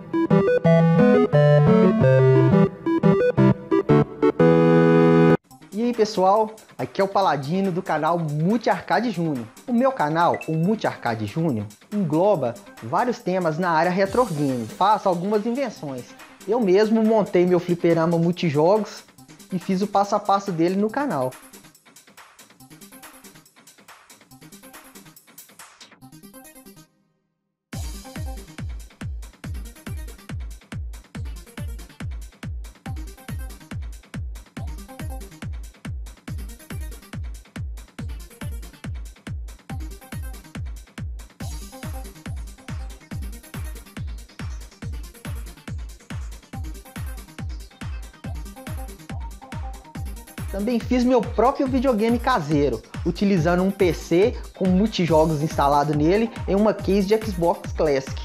E aí pessoal, aqui é o Paladino do canal Multi Arcade Júnior. O meu canal, o Multi Arcade Júnior, engloba vários temas na área retro game. Faço algumas invenções. Eu mesmo montei meu fliperama multijogos e fiz o passo a passo dele no canal. Também fiz meu próprio videogame caseiro, utilizando um PC com multijogos instalado nele em uma case de Xbox Classic.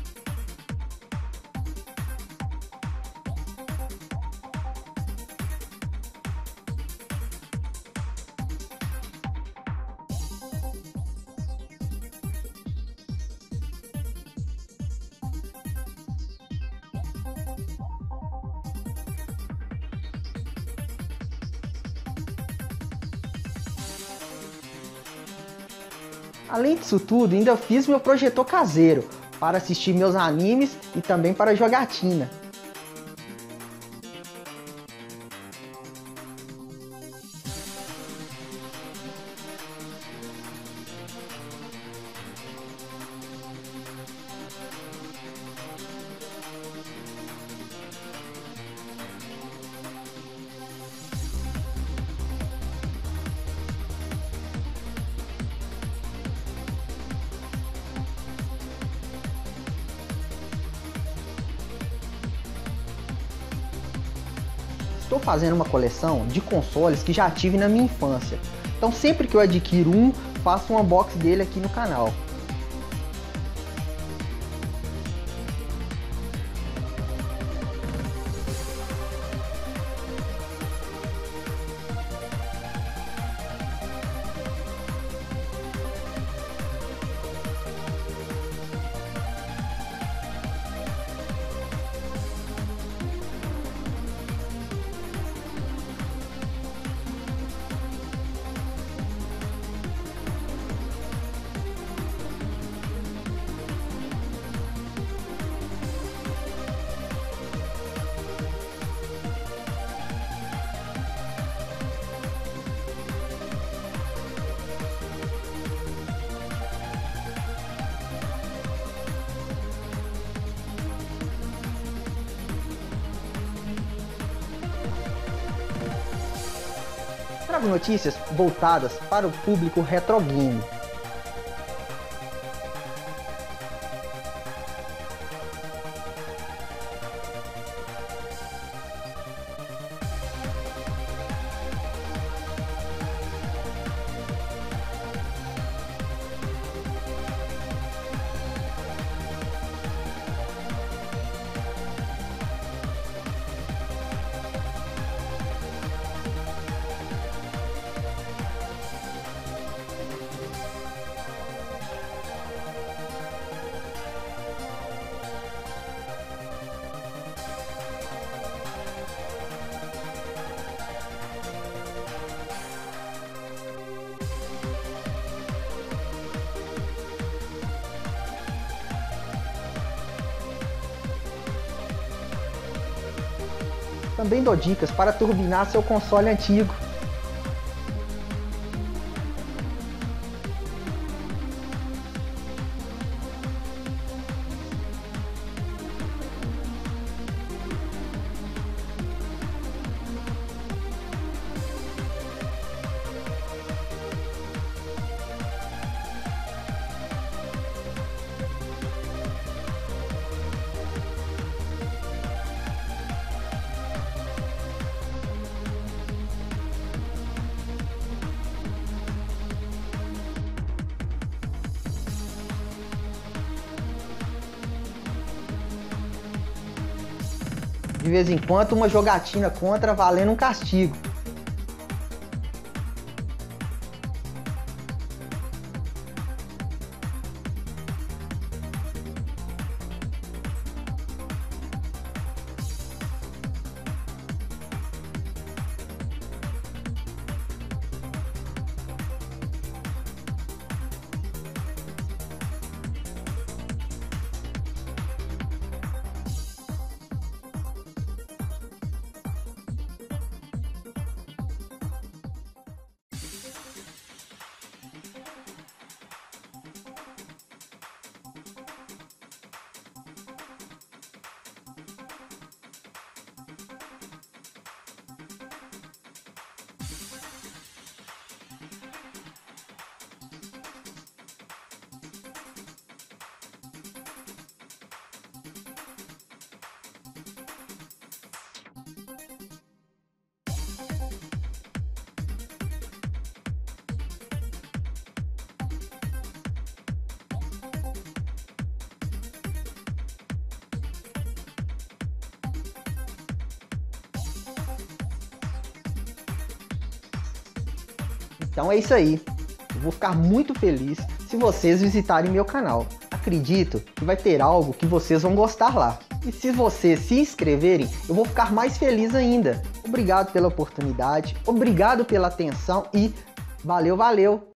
Além disso tudo, ainda fiz meu projetor caseiro para assistir meus animes e também para jogatina. Estou fazendo uma coleção de consoles que já tive na minha infância. Então sempre que eu adquiro um, faço um unboxing dele aqui no canal. Trago notícias voltadas para o público retro game. Também dou dicas para turbinar seu console antigo. De vez em quando, uma jogatina contra valendo um castigo. Então é isso aí. Eu vou ficar muito feliz se vocês visitarem meu canal. Acredito que vai ter algo que vocês vão gostar lá. E se vocês se inscreverem, eu vou ficar mais feliz ainda. Obrigado pela oportunidade, obrigado pela atenção e valeu, valeu!